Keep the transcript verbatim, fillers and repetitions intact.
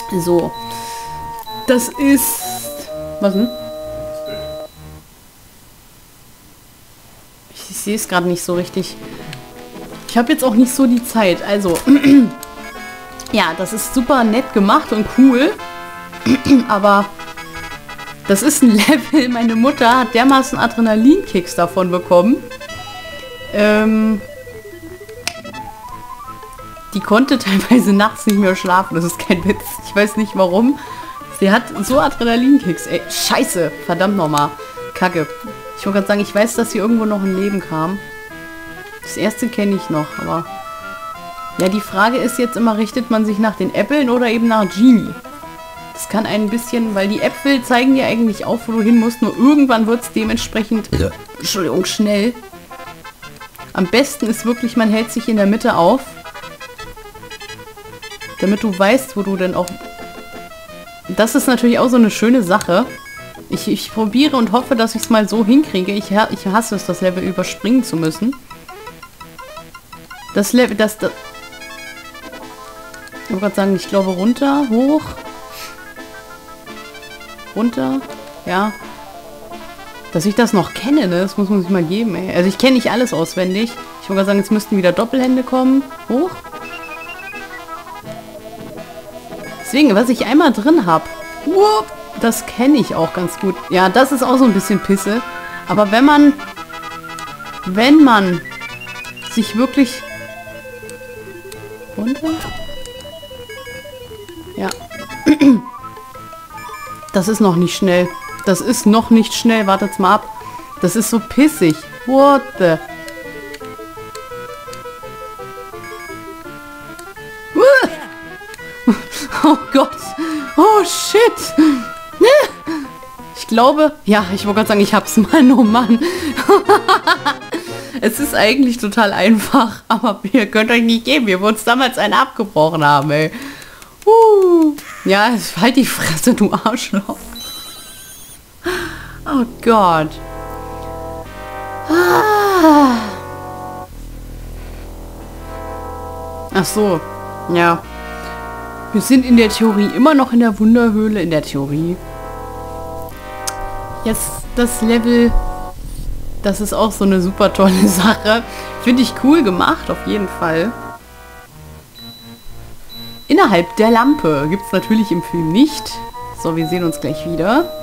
So. Das ist... Was denn? Ich sehe es gerade nicht so richtig. Ich habe jetzt auch nicht so die Zeit. Also, ja, das ist super nett gemacht und cool. Aber das ist ein Level. Meine Mutter hat dermaßen Adrenalinkicks davon bekommen. Ähm, die konnte teilweise nachts nicht mehr schlafen. Das ist kein Witz. Ich weiß nicht warum. Sie hat so Adrenalinkicks. Ey, scheiße. Verdammt nochmal. Kacke. Ich wollte gerade sagen, ich weiß, dass hier irgendwo noch ein Leben kam. Das erste kenne ich noch, aber... Ja, die Frage ist jetzt immer, richtet man sich nach den Äpfeln oder eben nach Genie? Das kann ein bisschen, weil die Äpfel zeigen dir eigentlich auf, wo du hin musst, nur irgendwann wird es dementsprechend... Ja. Entschuldigung, schnell. Am besten ist wirklich, man hält sich in der Mitte auf, damit du weißt, wo du denn auch... Das ist natürlich auch so eine schöne Sache. Ich, ich probiere und hoffe, dass ich es mal so hinkriege. Ich, ich hasse es, das Level überspringen zu müssen. Das Level, das... das ich wollte gerade sagen, ich glaube runter, hoch. Runter. Ja. Dass ich das noch kenne, ne? Das muss man sich mal geben, ey. Also ich kenne nicht alles auswendig. Ich wollte gerade sagen, jetzt müssten wieder Doppelhände kommen. Hoch. Deswegen, was ich einmal drin habe, das kenne ich auch ganz gut. Ja, das ist auch so ein bisschen Pisse. Aber wenn man, wenn man sich wirklich... Runter? Ja. Das ist noch nicht schnell. Das ist noch nicht schnell. Wartet's mal ab. Das ist so pissig. What the... Oh Gott. Oh shit. Ich glaube... Ja, ich wollte gerade sagen, ich hab's. Mann, oh Mann. Es ist eigentlich total einfach. Aber ihr könnt euch nicht geben. Wir uns damals einen abgebrochen haben, ey. Uh. Ja, halt die Fresse, du Arschloch. Oh Gott. Ah. Ach so. Ja. Wir sind in der Theorie immer noch in der Wunderhöhle. In der Theorie. Jetzt das Level. Das ist auch so eine super tolle Sache. Finde ich cool gemacht, auf jeden Fall. Innerhalb der Lampe gibt es natürlich im Film nicht. So, wir sehen uns gleich wieder.